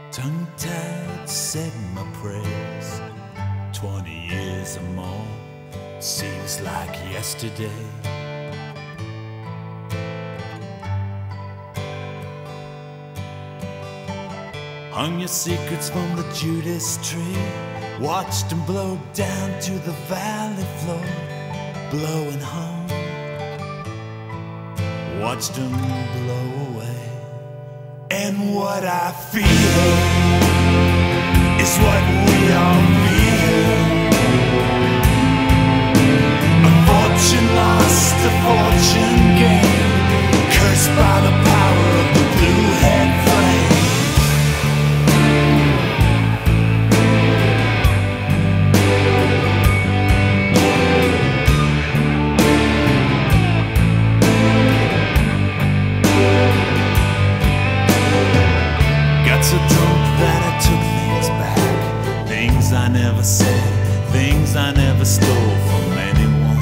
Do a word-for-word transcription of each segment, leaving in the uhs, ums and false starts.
Tongue-tied, said my prayers. Twenty years or more, seems like yesterday. Hung your secrets from the Judas tree, watched them blow down to the valley floor, blowing home. Watched them blow away. And what I feel is what we all feel. A fortune lost, a fortune gained, cursed by the power of the blue-head flame. So drunk that I took things back, things I never said, things I never stole from anyone.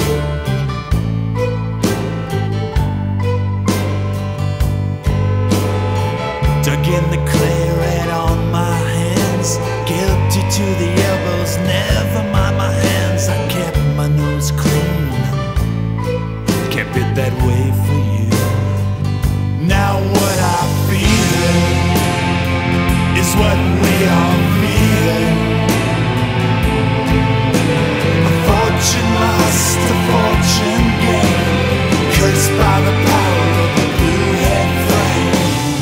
Dug in the clay right on my hands, guilty to the elbows, never mind my hands. I kept my nose clean, kept it that way for you. Now what I feel is what we all feel. A fortune lost, a fortune gained, cursed by the power of the blue-head flame.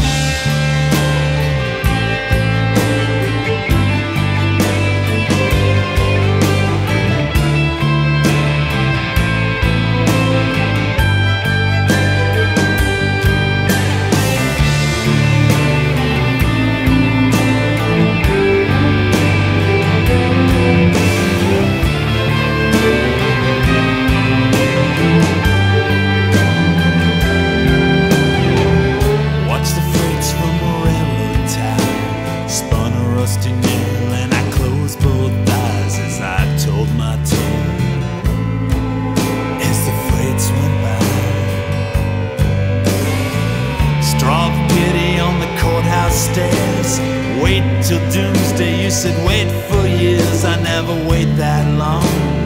Stairs. Wait till doomsday, you said wait for years. I never wait that long.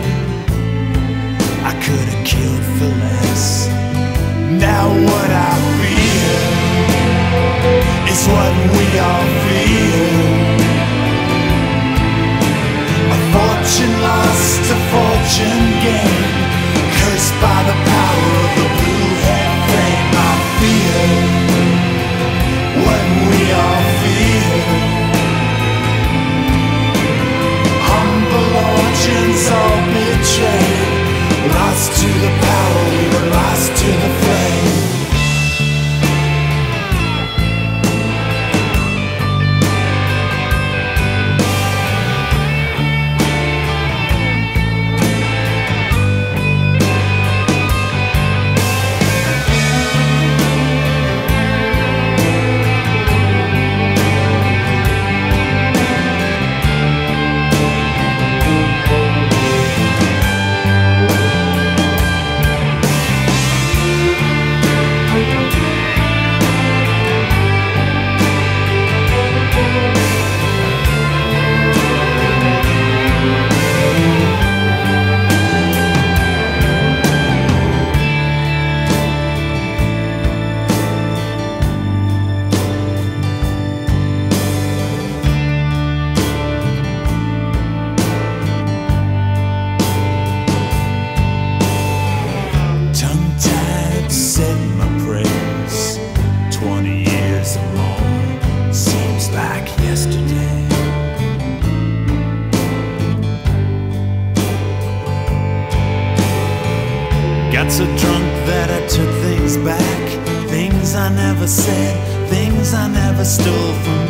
I could have killed for less. Now what I feel is what we all feel. A fortune lost, a fortune gained, cursed by the power of the blue-head flame. I feel what we all feel. Humble origins all betrayed, lost to the power, we were lost to the flame. Got so drunk that I took things back, things I never said, things I never stole from